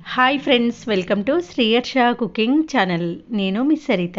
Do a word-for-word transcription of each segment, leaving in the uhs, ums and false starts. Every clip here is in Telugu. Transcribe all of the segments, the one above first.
Hi friends, welcome to Sriyarsha cooking channel. నేను మీ సరిత.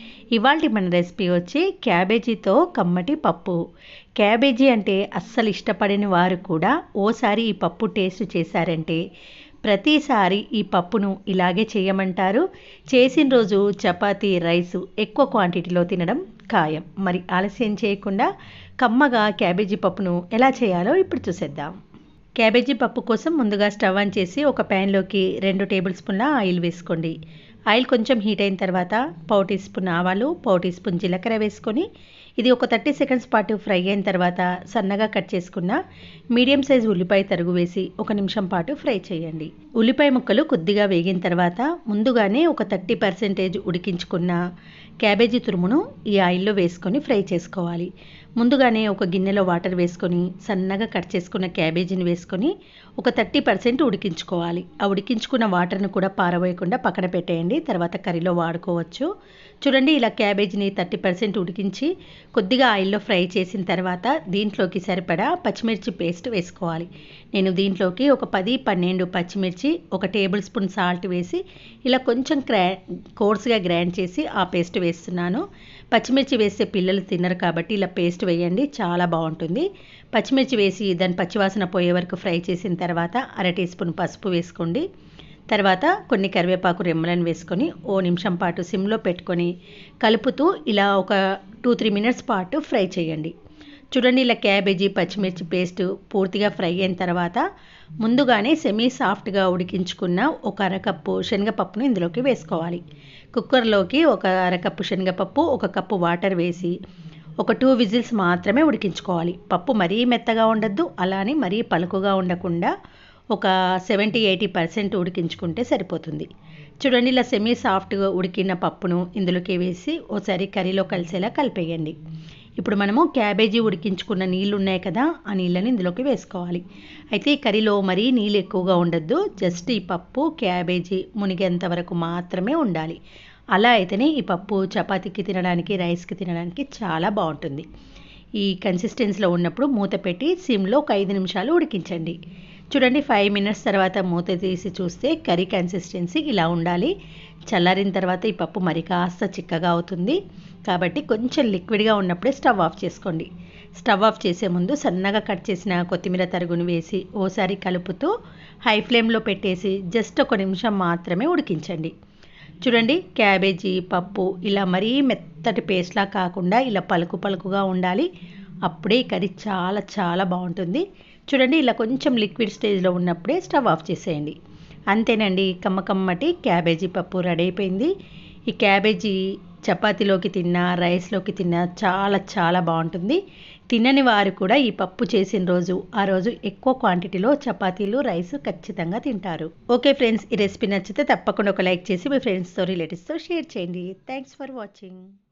ఇవాళ మన రెసిపీ వచ్చి క్యాబేజీతో కమ్మటి పప్పు. క్యాబేజీ అంటే అస్సలు ఇష్టపడని వారు కూడా ఓసారి ఈ పప్పు టేస్ట్ చేశారంటే ప్రతిసారి ఈ పప్పును ఇలాగే చేయమంటారు. చేసిన రోజు చపాతీ, రైసు ఎక్కువ క్వాంటిటీలో తినడం ఖాయం. మరి ఆలస్యం చేయకుండా కమ్మగా క్యాబేజీ పప్పును ఎలా చేయాలో ఇప్పుడు చూసేద్దాం. క్యాబేజీ పప్పు కోసం ముందుగా స్టవ్ ఆన్ చేసి ఒక ప్యాన్లోకి రెండు టేబుల్ స్పూన్ల ఆయిల్ వేసుకోండి. ఆయిల్ కొంచెం హీట్ అయిన తర్వాత పావు టీ స్పూన్ ఆవాలు, పావు టీ స్పూన్ జీలకర్ర వేసుకొని ఇది ఒక థర్టీ సెకండ్స్ పాటు ఫ్రై అయిన తర్వాత సన్నగా కట్ చేసుకున్న మీడియం సైజ్ ఉల్లిపాయ తరుగు వేసి ఒక నిమిషం పాటు ఫ్రై చేయండి. ఉల్లిపాయ ముక్కలు కొద్దిగా వేగిన తర్వాత ముందుగానే ఒక థర్టీ పర్సెంటేజ్ ఉడికించుకున్న క్యాబేజీ తురుమును ఈ ఆయిల్లో వేసుకొని ఫ్రై చేసుకోవాలి. ముందుగానే ఒక గిన్నెలో వాటర్ వేసుకొని సన్నగా కట్ చేసుకున్న క్యాబేజీని వేసుకొని ఒక థర్టీ పర్సెంట్ ఉడికించుకోవాలి. ఆ ఉడికించుకున్న వాటర్ను కూడా పారవేయకుండా పక్కన పెట్టేయండి, తర్వాత కర్రీలో వాడుకోవచ్చు. చూడండి, ఇలా క్యాబేజీని థర్టీ పర్సెంట్ ఉడికించి కొద్దిగా ఆయిల్లో ఫ్రై చేసిన తర్వాత దీంట్లోకి సరిపడా పచ్చిమిర్చి పేస్ట్ వేసుకోవాలి. నేను దీంట్లోకి ఒక పది పన్నెండు పచ్చిమిర్చి, ఒక టేబుల్ స్పూన్ సాల్ట్ వేసి ఇలా కొంచెం క్రా కోర్స్గా గ్రైండ్ చేసి ఆ పేస్ట్ వేస్తున్నాను. పచ్చిమిర్చి వేస్తే పిల్లలు తినరు కాబట్టి ఇలా పేస్ట్ వేయండి, చాలా బాగుంటుంది. పచ్చిమిర్చి వేసి దాని పచ్చివాసన పోయే వరకు ఫ్రై చేసిన తర్వాత అర టీ స్పూన్ పసుపు వేసుకోండి. తర్వాత కొన్ని కరివేపాకు రెమ్మలను వేసుకొని ఓ నిమిషం పాటు సిమ్లో పెట్టుకొని కలుపుతూ ఇలా ఒక టూ త్రీ మినిట్స్ పాటు ఫ్రై చేయండి. చూడండి, ఇలా క్యాబేజీ పచ్చిమిర్చి పేస్ట్ పూర్తిగా ఫ్రై అయిన తర్వాత ముందుగానే సెమీ సాఫ్ట్గా ఉడికించుకున్న ఒక అరకప్పు శనగపప్పును ఇందులోకి వేసుకోవాలి. కుక్కర్లోకి ఒక అరకప్పు శనగపప్పు, ఒక కప్పు వాటర్ వేసి ఒక టూ విజిల్స్ మాత్రమే ఉడికించుకోవాలి. పప్పు మరీ మెత్తగా ఉండద్దు, అలానే మరీ పలుకుగా ఉండకుండా ఒక సెవెంటీ ఎయిటీ పర్సెంట్ ఉడికించుకుంటే సరిపోతుంది. చూడండి, ఇలా సెమీ సాఫ్ట్గా ఉడికిన పప్పును ఇందులోకి వేసి ఓసారి కర్రీలో కలిసేలా కలిపేయండి. ఇప్పుడు మనము క్యాబేజీ ఉడికించుకున్న నీళ్ళు ఉన్నాయి కదా, ఆ నీళ్ళని ఇందులోకి వేసుకోవాలి. అయితే ఈ కర్రీలో మరీ నీళ్ళు ఎక్కువగా ఉండద్దు, జస్ట్ ఈ పప్పు క్యాబేజీ మునిగేంత వరకు మాత్రమే ఉండాలి. అలా అయితేనే ఈ పప్పు చపాతీకి తినడానికి, రైస్కి తినడానికి చాలా బాగుంటుంది. ఈ కన్సిస్టెన్సీలో ఉన్నప్పుడు మూత పెట్టి సిమ్లో ఒక ఐదు నిమిషాలు ఉడికించండి. చూడండి, ఫైవ్ మినిట్స్ తర్వాత మూత తీసి చూస్తే కర్రీ కన్సిస్టెన్సీ ఇలా ఉండాలి. చల్లారిన తర్వాత ఈ పప్పు మరి కాస్త చిక్కగా అవుతుంది కాబట్టి కొంచెం లిక్విడ్గా ఉన్నప్పుడే స్టవ్ ఆఫ్ చేసుకోండి. స్టవ్ ఆఫ్ చేసే ముందు సన్నగా కట్ చేసిన కొత్తిమీర తరుగును వేసి ఓసారి కలుపుతూ హై ఫ్లేమ్లో పెట్టేసి జస్ట్ ఒక నిమిషం మాత్రమే ఉడికించండి. చూడండి, క్యాబేజీ పప్పు ఇలా మరీ మెత్తటి పేస్ట్లా కాకుండా ఇలా పలుకు పలుకుగా ఉండాలి. అప్పుడే కర్రీ చాలా చాలా బాగుంటుంది. చూడండి, ఇలా కొంచెం లిక్విడ్ స్టేజ్లో ఉన్నప్పుడే స్టవ్ ఆఫ్ చేసేయండి. అంతేనండి, కమ్మకమ్మటి క్యాబేజీ పప్పు రెడీ అయిపోయింది. ఈ క్యాబేజీ చపాతీలోకి తిన్నా, రైస్లోకి తిన్నా చాలా చాలా బాగుంటుంది. తినని వారు కూడా ఈ పప్పు చేసిన రోజు ఆ రోజు ఎక్కువ క్వాంటిటీలో చపాతీలు, రైస్ ఖచ్చితంగా తింటారు. ఓకే ఫ్రెండ్స్, ఈ రెసిపీ నచ్చితే తప్పకుండా ఒక లైక్ చేసి మీ ఫ్రెండ్స్తో, రిలేటివ్స్తో షేర్ చేయండి. Thanks for watching.